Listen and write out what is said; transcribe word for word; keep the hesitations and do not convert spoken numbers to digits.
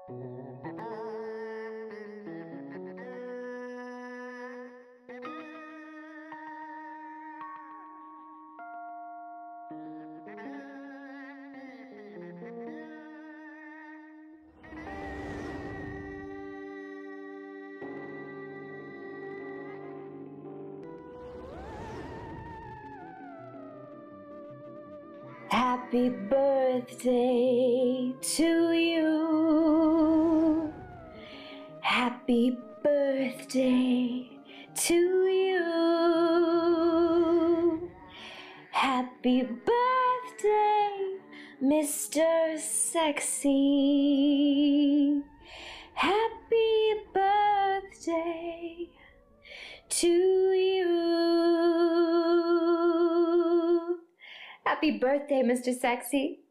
Happy birthday to you. Happy birthday to you. Happy birthday, Mister Sexy. Happy birthday to you. Happy birthday, Mister Sexy.